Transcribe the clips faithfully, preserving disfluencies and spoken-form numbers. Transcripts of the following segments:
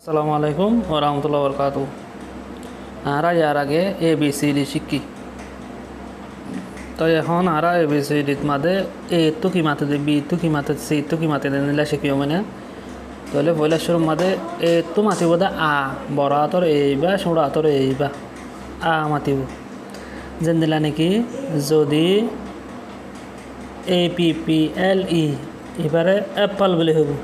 আসসালামু আলাইকুম ওয়া রাহমাতুল্লাহি ওয়া বারাকাতুহু। আমরা এর আগে এ বি সি ডি শিখি, তো এখন আমরা এ বি সি ডি মাঝে এ তো কি মাতে দে, বি তো কি মাতে, সি তো কি মাতে নিলা শিখিও মানে তাহলে পয়লা শুরু মাঝে এ তো মাতিব দা আ বড় হাতর এইবা ছোট হাতর এইবা আ মাতিব যেন দিলা নাকি যদি এ পি পি এল ই এবারে অ্যাপল বলে হব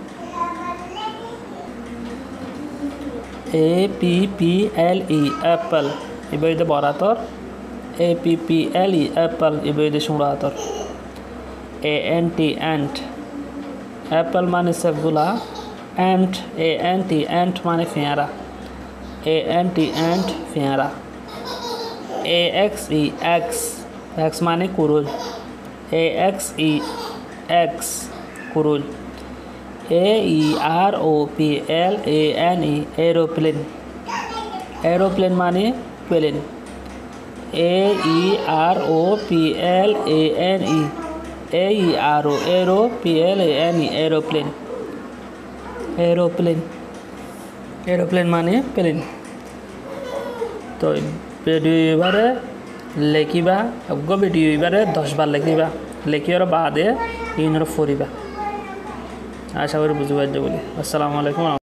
A P P L E apple এবার বড় হাতর A P P L E apple এবার ছোট হাতর A N T ant apple মানে সেগুলা ant A N T ant মানে ফেয়ারা এ এন টি অ্যান্ট ফেয়ারা A X E axe axe মানে কুরুল এ এক্স ই এক্স কুরুল A E R O P L A N E aeroplane aeroplane মানে plane A E R O P L A N E A E R O aero P L A N E aeroplane aeroplane aeroplane মানে plane. তো video এবারে লেখিবা অগ্য video এবারে দশ বার লেখিবা লেখিবার বাদে ইনর ফরিবা আশা করি বুঝতে পারছো বলি। আসসালামু আলাইকুম।